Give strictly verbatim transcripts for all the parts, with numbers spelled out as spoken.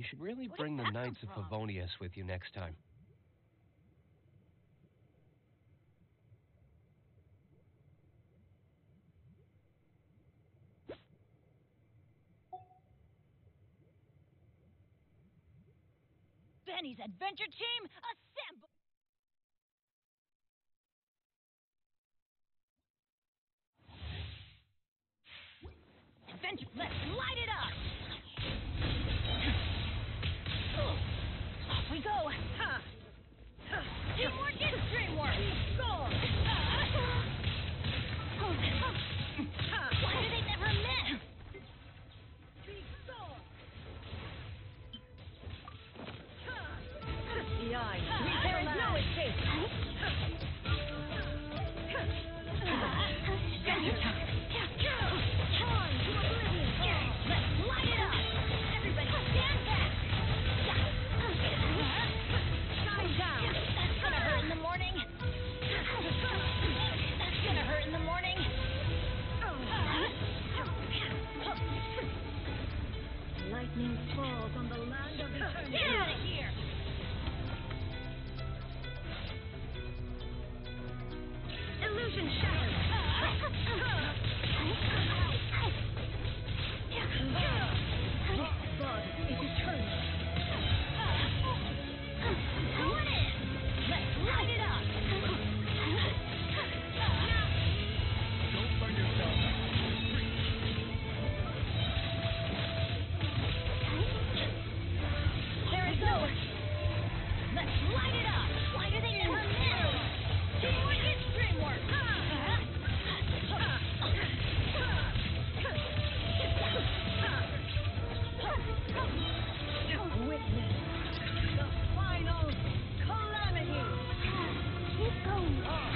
You should really Where bring did the that Knights of come from? Favonius with you next time. Benny's Adventure Team, assemble! Adventure, let's light it up! Off we go! Ha! Teamwork is dreamwork! Go! Why do they never miss? The eye. There is no escape. Adventure time. On to oblivion. Let's light it up. Everybody stand back. Shine down. That's gonna hurt in the morning. That's gonna hurt in the morning. Lightning falls on the land of eternity. Get out of here. Illusion shattered. This bud is eternal. Go in. Let's light it up. Don't burn yourself. There it goes. Let's light it up. Why do they never miss? Teamwork is dreamwork. Witness the final calamity. Keep going.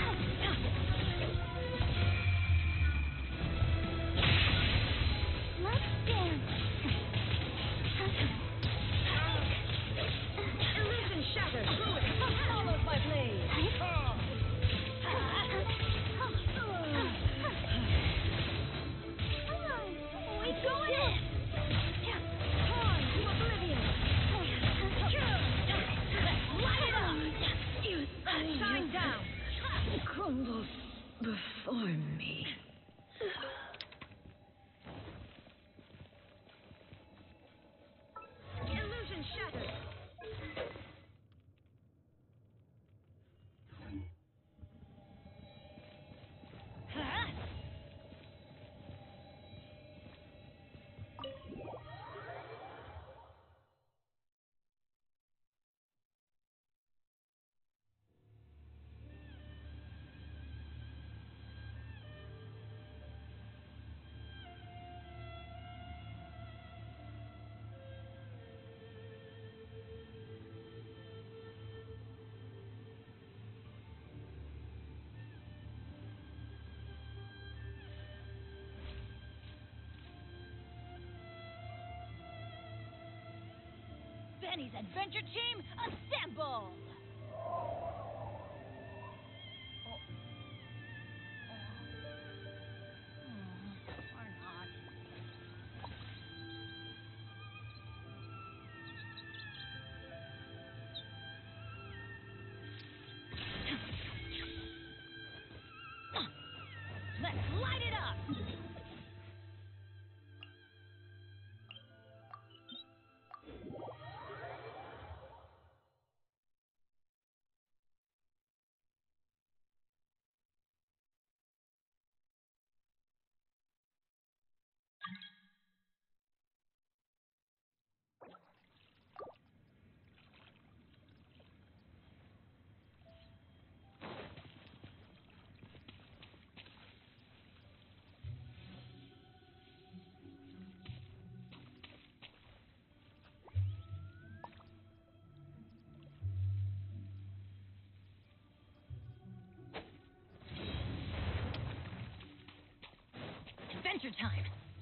Let's dance. Illusion shattered. Followed by blaze. We go in. On to oblivion. Let's light it up. Shine down. Crumble before me. Illusion shattered. Huh? Benny's Adventure Team, assemble! Or not. Let's light it up! Adventure time!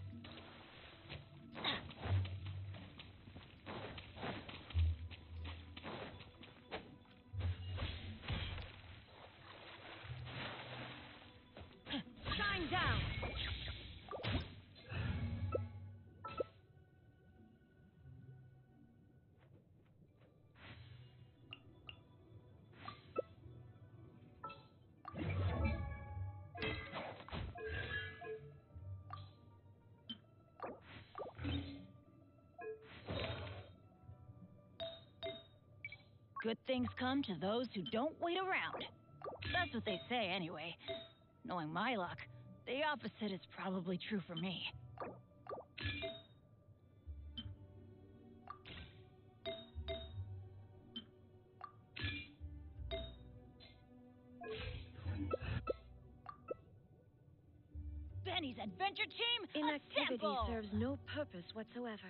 Shine down! Good things come to those who don't wait around. That's what they say anyway. Knowing my luck, the opposite is probably true for me. Benny's adventure team, Inactivity assemble! serves no purpose whatsoever.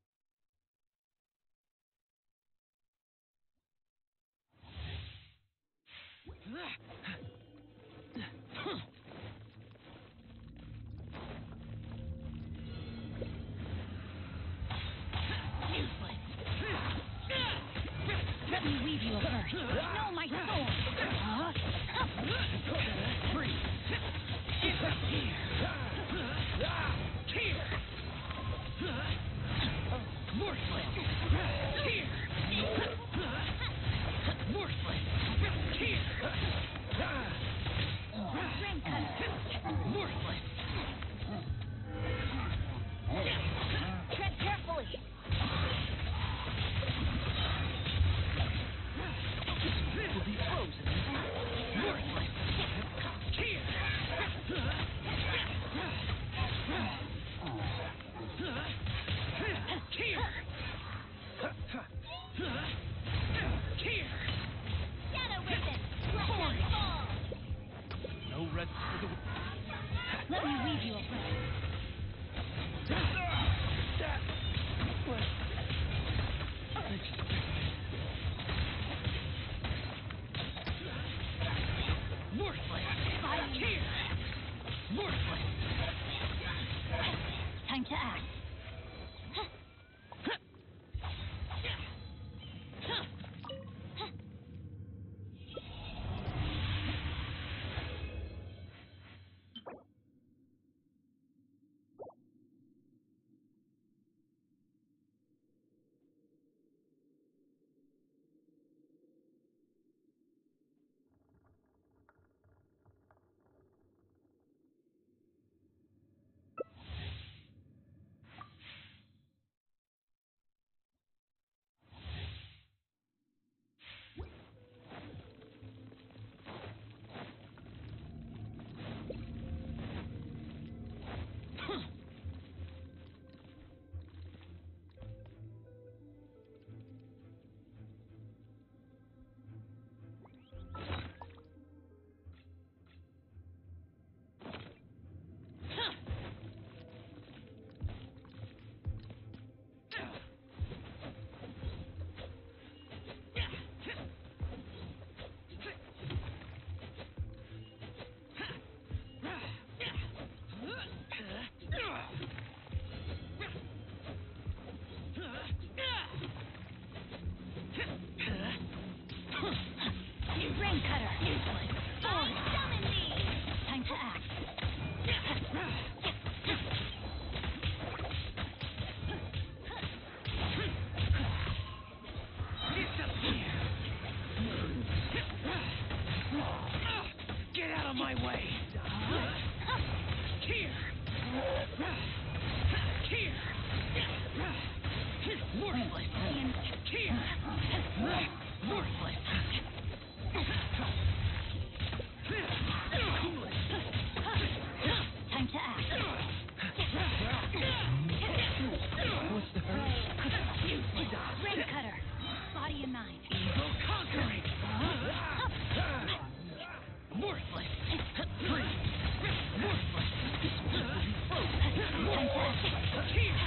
Useless. Let me weave you a verse. Know my soul. Huh? Free. Disappear. Here. Worthless. Here. Worthless. Here. Ring cutter. Worthless. Tread carefully. Will be frozen. Worthless. Here. Here. Here. Shadow Ribbon. Corey. No rest for the... Let me weave you a verse. Worthless. Here. Worthless. Time to act. Rain cutter. Useless. Sword. Summon me. Time to act. Disappear. Get out of my way. Here. Here. Worthless. Here. Worthless. Time to act. What's the hurry? Rain cutter. Body and mind. Evil conquering. Worthless. Free. Worthless. Time to act. Here.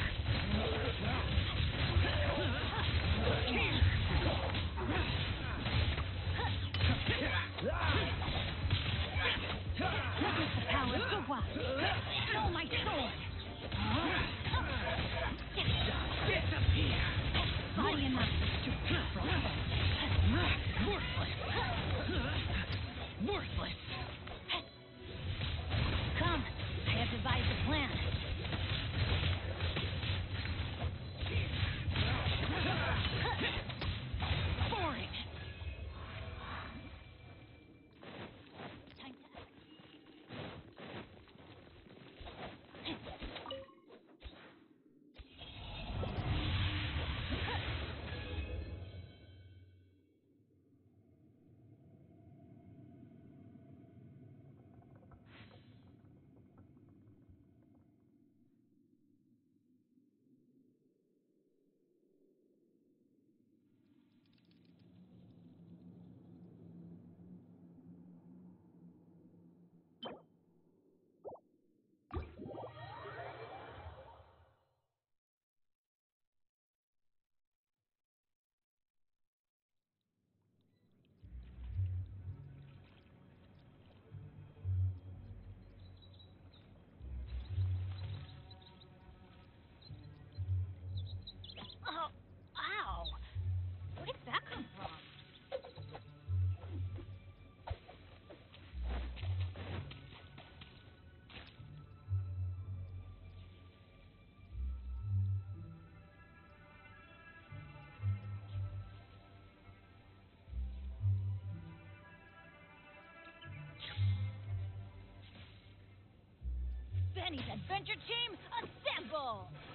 Here. Witness the power of the wild. Know my sword. Disappear. Body and mind. Worthless. Worthless. Penny's adventure team, assemble!